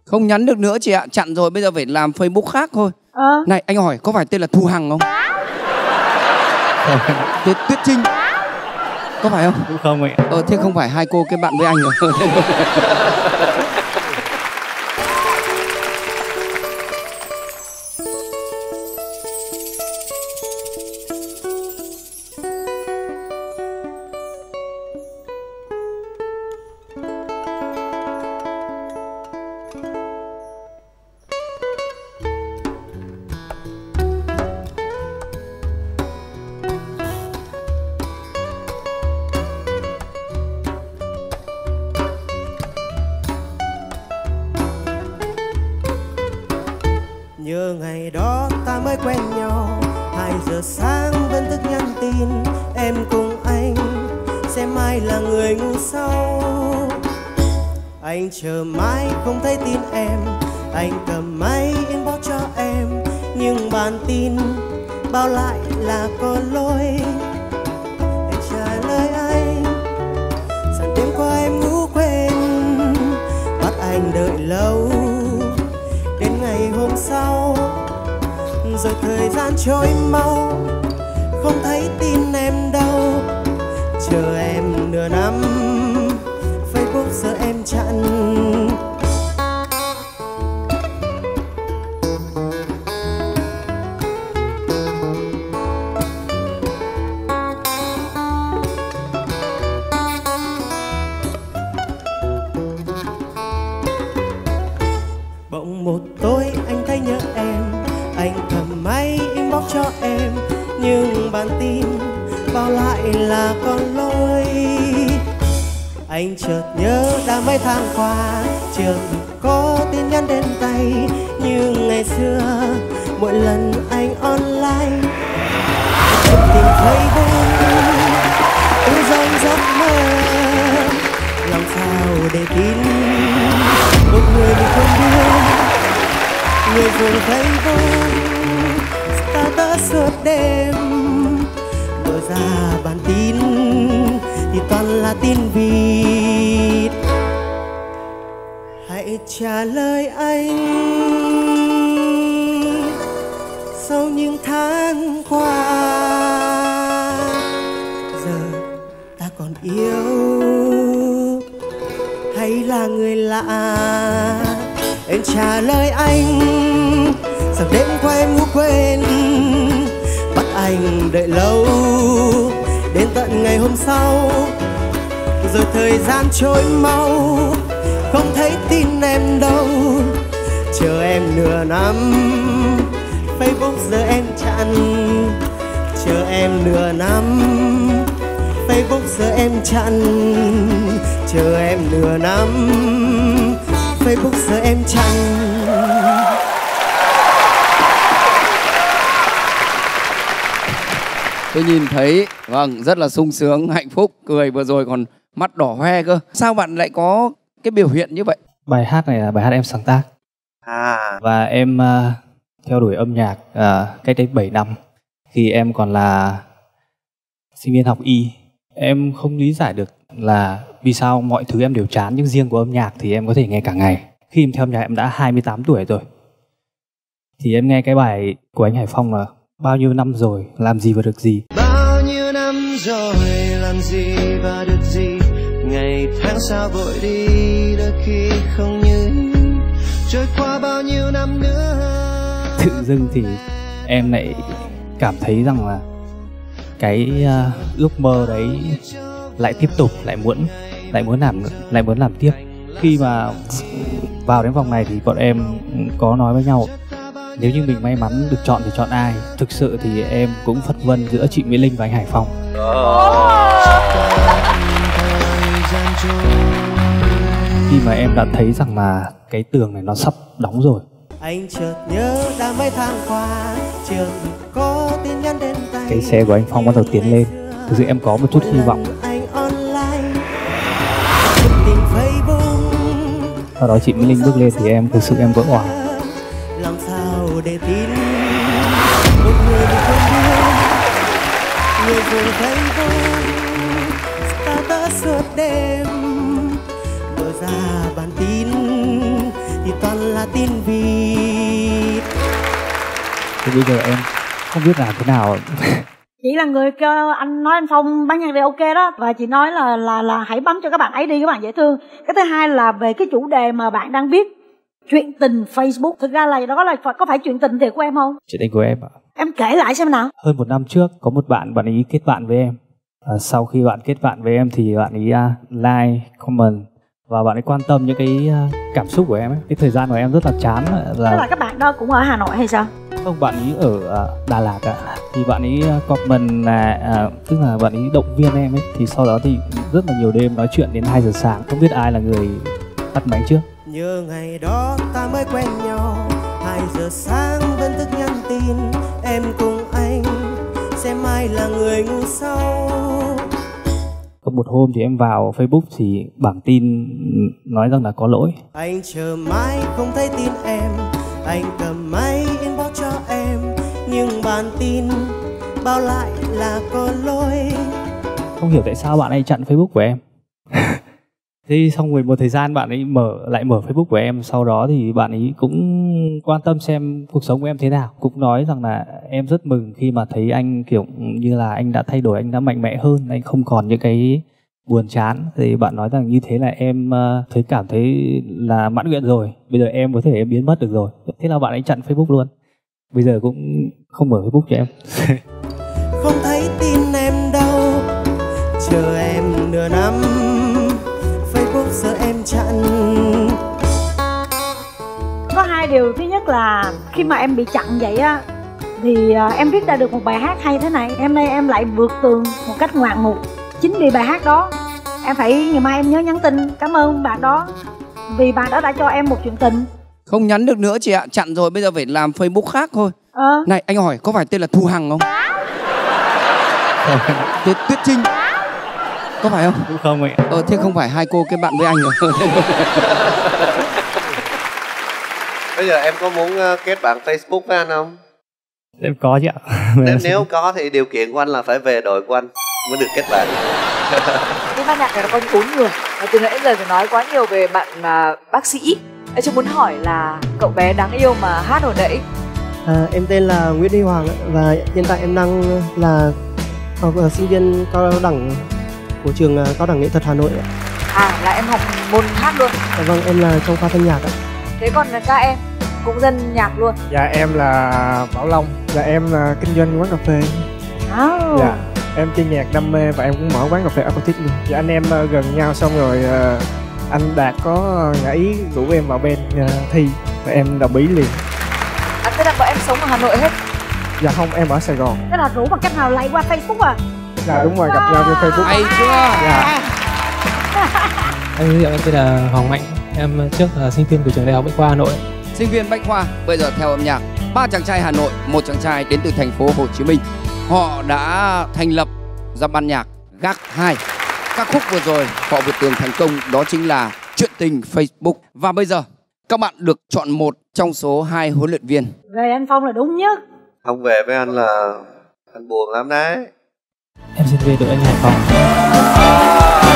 Không nhắn được nữa chị ạ, chặn rồi bây giờ phải làm Facebook khác thôi. Này anh hỏi có phải tên là Thu Hằng không? Tuyết Trinh có phải không? Cũng không ạ. Thế không phải hai cô kết bạn với anh rồi. Nhớ ngày đó ta mới quen nhau, 2 giờ sáng vẫn thức nhắn tin em cùng anh, xem ai là người ngu sau. Anh chờ mãi không thấy tin em, anh cầm máy inbox cho em, nhưng bản tin bao lại là có lỗi. Anh trả lời anh rằng đêm qua em ngủ quên, bắt anh đợi lâu đến ngày hôm sau. Rồi thời gian trôi mau, không thấy tin em đâu. Chờ em nửa năm, Facebook giờ em chặn. Bỗng một tối anh thấy nhớ em, anh cầm máy inbox cho em, nhưng bản tin bao lại là con lỗi. Anh chợt nhớ đã mấy tháng qua chưa có tin nhắn đến tay, như ngày xưa mỗi lần anh online. Tìm Facebook tôi dòng giấc mơ, làm sao để tin một người mình không biết. Người dùng Facebook status suốt đêm, mở ra bản tin thì toàn là tin vịt. Hãy trả lời anh, sau những tháng qua giờ ta còn yêu hay là người lạ? Em trả lời anh rằng đêm qua em ngủ quên, bắt anh đợi lâu đến tận ngày hôm sau. Rồi thời gian trôi mau, không thấy tin em đâu. Chờ em nửa năm, Facebook giờ em chặn. Chờ em nửa năm, Facebook giờ em chặn. Chờ em nửa năm, Facebook giờ em chặn. Tôi nhìn thấy, vâng, rất là sung sướng, hạnh phúc, cười vừa rồi còn mắt đỏ hoe cơ. Sao bạn lại có cái biểu hiện như vậy? Bài hát này là bài hát em sáng tác. Và em theo đuổi âm nhạc cách đây 7 năm. Khi em còn là sinh viên học y, em không lý giải được là vì sao mọi thứ em đều chán, nhưng riêng của âm nhạc thì em có thể nghe cả ngày. Khi em theo âm nhạc em đã 28 tuổi rồi, thì em nghe cái bài của anh Hải Phong là bao nhiêu năm rồi làm gì và được gì. Bao nhiêu năm rồi làm gì và được gì, ngày tháng sao vội đi, đôi khi không như trôi qua bao nhiêu năm nữa. Tự dưng thì em lại cảm thấy rằng là cái ước mơ đấy lại tiếp tục, lại muốn làm tiếp. Khi mà vào đến vòng này thì bọn em có nói với nhau, nếu như mình may mắn được chọn thì chọn ai. Thực sự thì em cũng phân vân giữa chị Mỹ Linh và anh Hải Phong. Khi mà em đã thấy rằng là cái tường này nó sắp đóng rồi. Anh chợt nhớ đã mấy tháng qua chưa có tin nhắn đến tay. Cái xe của anh Phong bắt đầu tiến lên. Thực sự em có một chút hy vọng. Sau đó chị Mỹ Linh bước lên thì em thực sự em vỡ òa. Làm sao để tin một người mình không biết, người dùng Facebook status suốt đêm, mở ra bản tin thì toàn thì bây giờ em không biết làm thế nào. Chị là người kêu anh nói anh Phong bán nhạc ok đó, và chị nói là hãy bấm cho các bạn ấy đi, các bạn dễ thương. Cái thứ hai là về cái chủ đề mà bạn đang viết, chuyện tình Facebook, thực ra là đó là có phải chuyện tình thiệt của em không? Chuyện tình của em ạ. Em kể lại xem nào. Hơn 1 năm trước có một bạn ý kết bạn với em. Sau khi bạn kết bạn với em thì bạn ý like, comment và bạn ấy quan tâm những cái cảm xúc của em ấy. Cái thời gian của em rất là chán Tức là các bạn đó cũng ở Hà Nội hay sao? Không, bạn ấy ở Đà Lạt ạ. Thì bạn ấy comment là tức là bạn ấy động viên em ấy. Thì sau đó thì rất là nhiều đêm nói chuyện đến 2 giờ sáng. Không biết ai là người tắt máy trước. Nhớ ngày đó ta mới quen nhau, 2 giờ sáng vẫn thức nhắn tin em cùng anh, xem ai là người ngu sau. Có một hôm thì em vào Facebook thì bảng tin nói rằng là có lỗi. Anh chờ mãi không thấy tin em, anh cầm máy inbox cho em, nhưng bản tin bao lại là có lỗi. Không hiểu tại sao bạn ấy chặn Facebook của em. Thế xong rồi một thời gian bạn ấy mở Facebook của em. Sau đó thì bạn ấy cũng quan tâm xem cuộc sống của em thế nào. Cũng nói rằng là em rất mừng khi mà thấy anh kiểu như là anh đã thay đổi, anh đã mạnh mẽ hơn, anh không còn những cái buồn chán. Thì bạn nói rằng như thế là em cảm thấy là mãn nguyện rồi. Bây giờ em có thể em biến mất được rồi. Thế là bạn ấy chặn Facebook luôn. Bây giờ cũng không mở Facebook cho em. Không thấy tin em đâu, chờ em nửa năm, Facebook giờ em chặn. Có 2 điều. Thứ nhất là khi mà em bị chặn vậy á, thì em viết ra được một bài hát hay thế này. Em nay em lại vượt tường một cách ngoạn mục. Chính vì bài hát đó, em phải ngày mai em nhớ nhắn tin cảm ơn bạn đó, vì bạn đó đã cho em một chuyện tình. Không nhắn được nữa chị ạ, chặn rồi bây giờ phải làm Facebook khác thôi. Này anh hỏi có phải tên là Thu Hằng không? Tuyết Trinh có phải không? Cũng không ạ. Thế không phải hai cô kết bạn với anh rồi. Bây giờ em có muốn kết bạn Facebook với anh không? Em có chứ ạ. Nếu có thì điều kiện của anh là phải về đội của anh mới được kết bạn. Cái ban nhạc này nó có 4 người, và từ nãy giờ thì nói quá nhiều về bạn bác sĩ. Em chỉ muốn hỏi là cậu bé đáng yêu mà hát hồi nãy. Em tên là Nguyễn Huy Hoàng và hiện tại em đang là sinh viên cao đẳng của trường Cao đẳng Nghệ thuật Hà Nội. Là em học môn hát luôn. Vâng, em là trong khoa thanh nhạc ạ. Thế còn các em cũng dân nhạc luôn? Dạ em là Bảo Long. Dạ em là kinh doanh quán cà phê. Dạ em chơi nhạc đam mê và em cũng mở quán cà phê acoustic luôn. Dạ anh em gần nhau xong rồi anh Đạt có ngỏ ý rủ em vào bên thi và em đồng ý liền. Thế là bọn em sống ở Hà Nội hết? Dạ không, em ở Sài Gòn. Thế là rủ bằng cách nào lại qua Facebook à? Dạ đúng rồi, gặp nhau trên Facebook. Hay chưa? Dạ. Anh giới thiệu em tên là Hoàng Mạnh. Em trước là sinh viên của trường Đại học Bách khoa Hà Nội. Sinh viên Bách khoa, bây giờ theo âm nhạc. 3 chàng trai Hà Nội, 1 chàng trai đến từ thành phố Hồ Chí Minh. Họ đã thành lập ra ban nhạc GAC 2. Các khúc vừa rồi họ vượt tường thành công, đó chính là Chuyện tình Facebook. Và bây giờ các bạn được chọn một trong số 2 huấn luyện viên. Về anh Phong là đúng nhất. Không về với anh là anh buồn lắm đấy. Em xin về đội anh Hải Phòng.